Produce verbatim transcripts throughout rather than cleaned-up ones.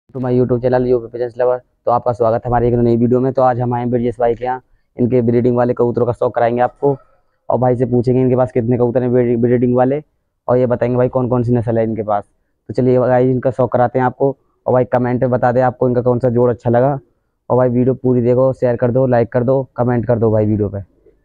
तो my YouTube channel UP pageants lover. तो आपका स्वागत है हमारे एक नई वीडियो में। तो आज हम आए हैं ब्रजेश भाई के यहाँ। इनके ब्रीडिंग वाले कबूतरों का शौक कराएंगे आपको, और भाई से पूछेंगे इनके पास कितने कबूतर हैं ब्रीडिंग वाले, और ये बताएंगे भाई कौन कौन सी नस्ल है इनके पास। तो चलिए भाई इनका शौक कराते हैं आपको, और भाई कमेंट में बता दें आपको इनका कौन सा जोड़ अच्छा लगा। और भाई वीडियो पूरी देखो, शेयर कर दो, लाइक कर दो, कमेंट कर दो भाई वीडियो पे।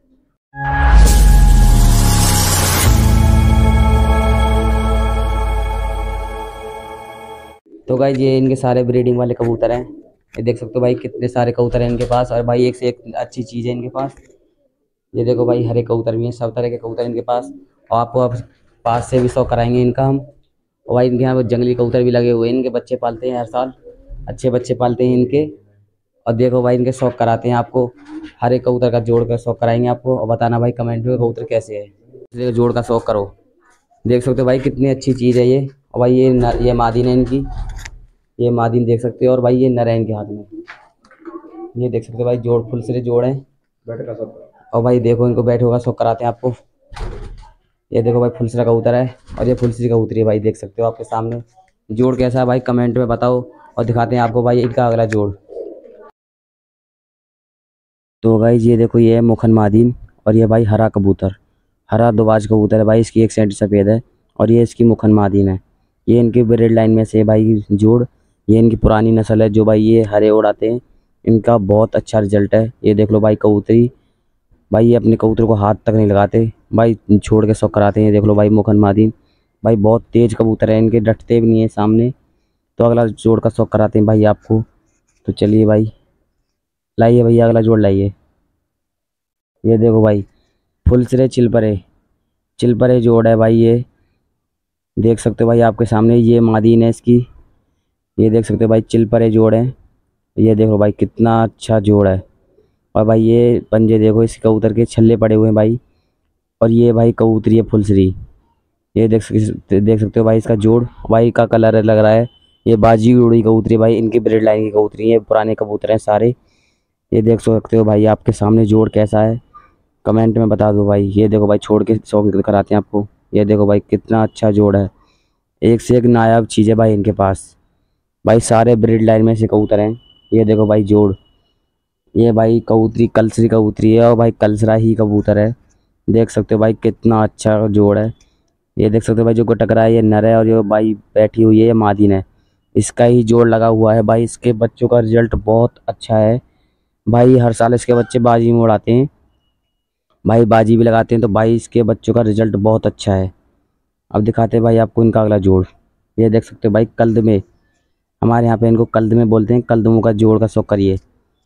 तो गाइस ये इनके सारे ब्रीडिंग वाले कबूतर हैं। ये देख सकते हो भाई कितने सारे कबूतर हैं इनके पास, और भाई एक से एक अच्छी चीज़ है इनके पास। ये देखो भाई हरे कबूतर भी हैं, सब तरह के कबूतर इनके पास। और आपको अब पास से भी शौक कराएंगे इनका हम। और भाई इनके यहाँ जंगली कबूतर भी लगे हुए हैं, इनके बच्चे पालते हैं हर साल, अच्छे बच्चे पालते हैं इनके। और देखो भाई इनके शौक कराते हैं आपको, हर एक कबूतर का जोड़ का शौक कराएंगे आपको। और बताना भाई कमेंट में कबूतर कैसे है, इसलिए जोड़ का शौक करो। देख सकते हो भाई कितनी अच्छी चीज़ है ये। और भाई ये न, ये मादीन है इनकी, ये मादीन देख सकते हो। और भाई ये नर है इनके हाथ में, ये देख सकते हो भाई जोड़ फुल सिरे जोड़ है। बैठे का सब। और भाई देखो इनको बैठे होगा शौक कराते हैं आपको। ये देखो भाई फुलसिरा कबूतर है, और ये फुलसिरी कबूतरी है भाई, देख सकते हो आपके सामने। जोड़ कैसा है भाई कमेंट में बताओ, और दिखाते हैं आपको भाई इनका अगला जोड़। तो भाई ये देखो ये है मुखन मादीन, और ये भाई हरा कबूतर, हरा दोबाज कबूतर है भाई। इसकी एक सेंट सफ़ेद है, और ये इसकी मुखन मादीन है। ये इनकी ब्रीड लाइन में से भाई जोड़, ये इनकी पुरानी नस्ल है जो भाई ये हरे उड़ाते हैं। इनका बहुत अच्छा रिजल्ट है। ये देख लो भाई कबूतरी, भाई ये अपने कबूतर को हाथ तक नहीं लगाते भाई, छोड़ के शौक कराते हैं। ये देख लो भाई मुखन मादीन, भाई बहुत तेज़ कबूतर है, इनके डटते भी नहीं है सामने। तो अगला जोड़ का शौक कराते हैं भाई आपको। तो चलिए भाई लाइए भैया अगला जोड़ लाइए। ये देखो भाई फुलसिरे चिलपरे, चिलपरे जोड़ है भाई ये, देख सकते हो भाई आपके सामने। ये मादीन है इसकी, ये देख सकते हो भाई चिलपरे जोड़ है। ये देखो भाई कितना अच्छा जोड़ है। और भाई ये पंजे देखो इस कबूतर के छल्ले पड़े हुए हैं भाई। और ये भाई कबूतरी है फुलसरी, ये देख सकते देख सकते हो भाई इसका जोड़ भाई का कलर लग रहा है। ये बाजी उड़ी कबूतरी भाई, इनकी ब्रीड लाइन की कबूतरी है, पुराने कबूतर हैं सारे। ये देख सकते हो भाई आपके सामने जोड़ कैसा है, कमेंट में बता दो भाई। ये देखो भाई छोड़ के शौक कराते हैं आपको। ये देखो भाई कितना अच्छा जोड़ है, एक से एक नायाब चीज़ है भाई इनके पास। भाई सारे ब्रीड लाइन में से कबूतर हैं। ये देखो भाई जोड़, ये भाई कबूतरी कलसरी कबूतरी है, और भाई कलसरा ही कबूतर है। देख सकते हो भाई कितना अच्छा जोड़ है। ये देख सकते हो भाई जो टकरा है ये नर है, और ये भाई बैठी हुई है ये मादीन है। इसका ही जोड़ लगा हुआ है भाई। इसके बच्चों का रिजल्ट बहुत अच्छा है भाई, हर साल इसके बच्चे बाजी में उड़ाते हैं भाई, बाजी भी लगाते हैं। तो भाई इसके बच्चों का रिजल्ट बहुत अच्छा है। अब दिखाते हैं भाई आपको इनका अगला जोड़। ये देख सकते हो भाई कल्द में, हमारे यहाँ पे इनको कल्द में बोलते हैं। कल्दमों का जोड़ का शौक करिए।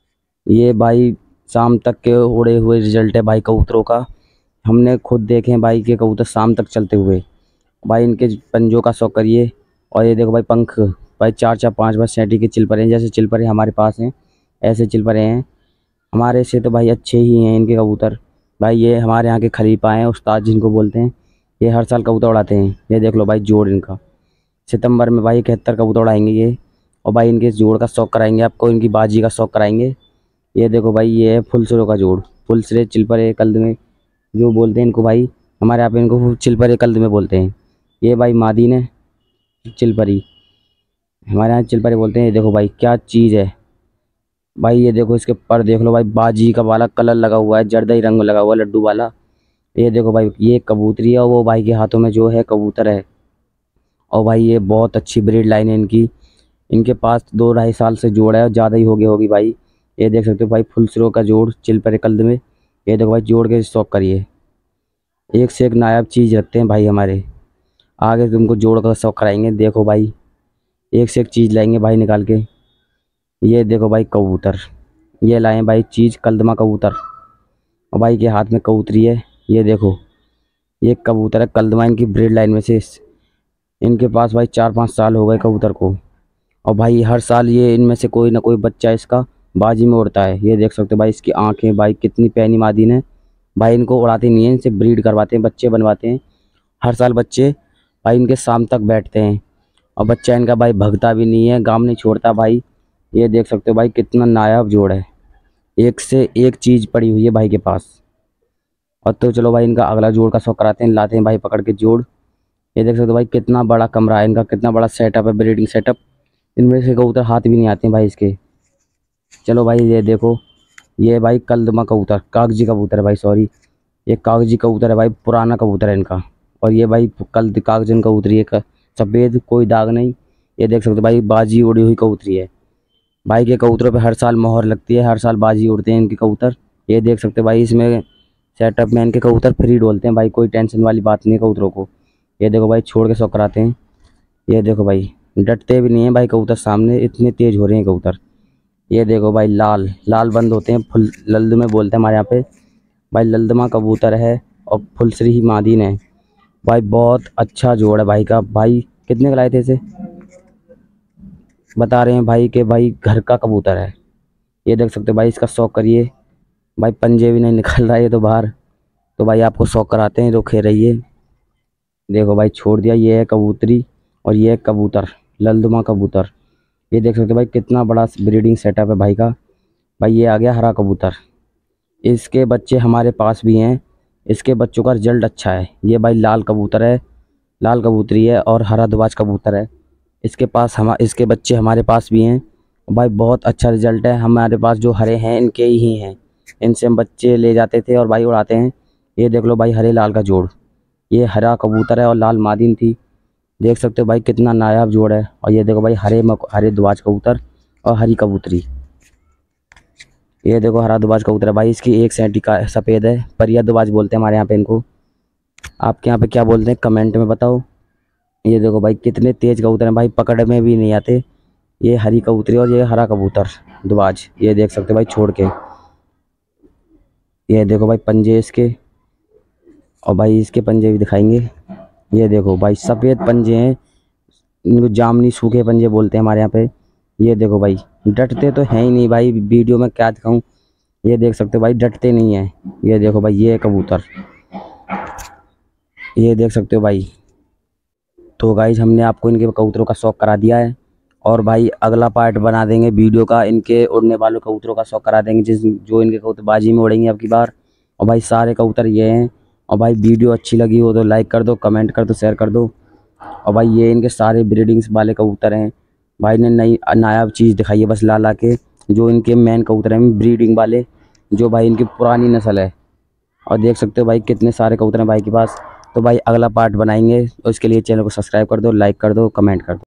ये भाई शाम तक के उड़े हुए रिजल्ट है भाई कबूतरों का, हमने खुद देखे हैं भाई के कबूतर शाम तक चलते हुए। भाई इनके पंजों का शौक करिए। और ये देखो भाई पंख, भाई चार चार पाँच पाँच सेंटी के चिलपरे हैं, जैसे चिलपरे हमारे पास हैं ऐसे चिलपरे हैं हमारे से। तो भाई अच्छे ही हैं इनके कबूतर भाई। ये हमारे यहाँ के खलीफा हैं, उस्ताद जिनको बोलते हैं। ये हर साल कबूतर उड़ाते हैं। ये देख लो भाई जोड़ इनका, सितंबर में भाई इकहत्तर कबूतर उड़ाएंगे ये। और भाई इनके जोड़ का शौक कराएंगे आपको, इनकी बाजी का शौक कराएंगे। ये देखो भाई ये है फुलसिरों का जोड़, फुलसिरे चिलपरे कल्द में जो बोलते हैं इनको भाई, हमारे यहाँ पे इनको चिलपरे कल्द में बोलते हैं। ये भाई मादीन है चिलपरी, हमारे यहाँ चिलपरे बोलते हैं। ये देखो भाई क्या चीज़ है भाई, ये देखो इसके पर देख लो भाई बाजी का वाला कलर लगा हुआ है, जर्दई रंग लगा हुआ है लड्डू वाला। ये देखो भाई ये कबूतरी है, और वो भाई के हाथों में जो है कबूतर है। और भाई ये बहुत अच्छी ब्रीड लाइन है इनकी, इनके पास दो ढाई साल से जोड़ है, ज़्यादा ही हो गई होगी भाई। ये देख सकते हो भाई फुलसिरों का जोड़ चिलपरे कल्द में। ये देखो भाई जोड़ के शौक करिए, एक से एक नायाब चीज़ रखते हैं भाई हमारे। आगे तुमको जोड़ का शौक कराएंगे। देखो भाई एक से एक चीज़ लाएंगे भाई निकाल के। ये देखो भाई कबूतर, ये लाए भाई चीज़ कल्दमा कबूतर, और भाई के हाथ में कबूतरी है। ये देखो ये कबूतर है कल्दमा, इनकी ब्रीड लाइन में से। इनके पास भाई चार पाँच साल हो गए कबूतर को, और भाई हर साल ये इनमें से कोई ना कोई बच्चा इसका बाजी में उड़ता है। ये देख सकते हो भाई इसकी आँखें भाई कितनी पैनी मादीन है भाई। इनको उड़ाते नहीं हैं, इनसे ब्रीड करवाते हैं, बच्चे बनवाते हैं। हर साल बच्चे भाई इनके शाम तक बैठते हैं, और बच्चा इनका भाई भगता भी नहीं है, गाम नहीं छोड़ता भाई। ये देख सकते हो भाई कितना नायाब जोड़ है, एक से एक चीज़ पड़ी हुई है भाई के पास। और तो चलो भाई इनका अगला जोड़ का शौक कराते हैं, लाते हैं भाई पकड़ के जोड़। ये देख सकते हो भाई कितना बड़ा कमरा है इनका, कितना बड़ा सेटअप है, ब्रीडिंग सेटअप। इनमें से कबूतर हाथ भी नहीं आते हैं भाई इसके। चलो भाई ये देखो, ये भाई कलदमा कबूतर, कागजी कबूतर है भाई, सॉरी ये कागजी कबूतर है भाई, पुराना कबूतर है इनका। और ये भाई कल कागजन कबूतरी है, सफ़ेद, कोई दाग नहीं। ये देख सकते हो भाई, बाजी उड़ी हुई कबूतरी है भाई के कबूतरों पे हर साल मोहर लगती है, हर साल बाजी उड़ते हैं इनके कबूतर। ये देख सकते हो भाई, इसमें सेटअप में इनके कबूतर फ्री डोलते हैं भाई, कोई टेंशन वाली बात नहीं है कबूतरों को। ये देखो भाई, छोड़ के शौक कराते हैं। ये देखो भाई, डटते भी नहीं है भाई कबूतर सामने, इतने तेज़ हो रहे हैं कबूतर। ये देखो भाई, लाल लाल बंद होते हैं, फुल लल्द में बोलते हैं हमारे यहाँ पे भाई। लल्दमा कबूतर है और फुलसरी ही मादीन है भाई, बहुत अच्छा जोड़ है भाई का। भाई कितने का लाए थे इसे, बता रहे हैं भाई कि भाई घर का कबूतर है। ये देख सकते हो भाई, इसका शौक करिए भाई, पंजे भी नहीं निकल रहा है ये तो बाहर। तो भाई आपको शौक कराते हैं, रुके रहिए। देखो भाई, छोड़ दिया। ये है कबूतरी और ये है कबूतर, लल्दमा कबूतर। ये देख सकते हो भाई, कितना बड़ा ब्रीडिंग सेटअप है भाई का। भाई ये आ गया हरा कबूतर, इसके बच्चे हमारे पास भी हैं, इसके बच्चों का रिजल्ट अच्छा है। ये भाई लाल कबूतर है, लाल कबूतरी है और हरा दुबाज कबूतर है। इसके पास हम इसके बच्चे हमारे पास भी हैं भाई, बहुत अच्छा रिजल्ट है। हमारे पास जो हरे हैं इनके ही हैं, इनसे हम बच्चे ले जाते थे और भाई उड़ाते हैं। ये देख लो भाई, हरे लाल का जोड़, ये हरा कबूतर है और लाल मादिन थी। देख सकते हो भाई, कितना नायाब जोड़ है। और ये देखो भाई, हरे मक, हरे दुबाज कबूतर और हरी कबूतरी। ये देखो हरा दुबाज कबूतर है भाई, इसकी एक सैंटी का सफ़ेद है, परिया दुबाज बोलते हैं हमारे यहाँ पे इनको। आपके यहाँ पे क्या बोलते हैं कमेंट में बताओ। ये देखो भाई, कितने तेज़ कबूतर हैं भाई, पकड़ में भी नहीं आते। ये हरी कबूतरी और ये हरा कबूतर दुबाज, ये देख सकते हो भाई छोड़ के। ये देखो भाई पंजे इसके, और भाई इसके पंजे भी दिखाएंगे। ये देखो भाई, सफ़ेद पंजे हैं, इनको जामनी सूखे पंजे बोलते हैं हमारे यहाँ पे। ये देखो भाई, डटते तो हैं ही नहीं भाई, वीडियो में क्या दिखाऊं। ये देख सकते हो भाई, डटते नहीं हैं। ये देखो भाई, ये कबूतर, ये देख सकते हो भाई। तो गाइज, हमने आपको इनके कबूतरों का शौक करा दिया है, और भाई अगला पार्ट बना देंगे वीडियो का, इनके उड़ने वालों कबूतरों का शौक करा देंगे, जिस जो इनके कबूतर बाजी में उड़ेंगे अब की बार। और भाई सारे कबूतर ये हैं। और भाई वीडियो अच्छी लगी हो तो लाइक कर दो, कमेंट कर दो, शेयर कर दो। और भाई ये इनके सारे ब्रीडिंग्स वाले कबूतर हैं भाई, ने नई नायाब चीज़ दिखाई है बस ला ला के, जो इनके मेन कबूतर हैं ब्रीडिंग वाले, जो भाई इनकी पुरानी नस्ल है। और देख सकते हो भाई, कितने सारे कबूतर हैं भाई के पास। तो भाई अगला पार्ट बनाएंगे, उसके लिए चैनल को सब्सक्राइब कर दो, लाइक कर दो, कमेंट कर दो।